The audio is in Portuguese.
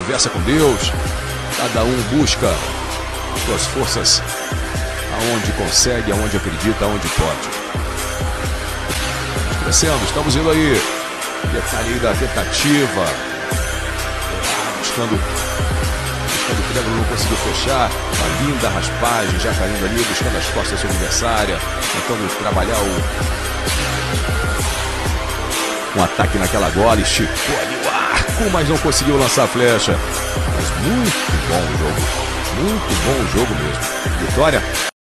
conversa com Deus. Cada um busca suas forças aonde consegue, aonde acredita, aonde pode. Estamos crescendo, estamos indo aí. Detalhe aí da tentativa. Buscando o triângulo, não conseguiu fechar. Uma linda raspagem, já caindo ali, buscando as costas da sua adversária. Tentando trabalhar um ataque naquela gola. Esticou ali o arco, mas não conseguiu lançar a flecha. Mas muito bom o jogo. Muito bom o jogo mesmo. Vitória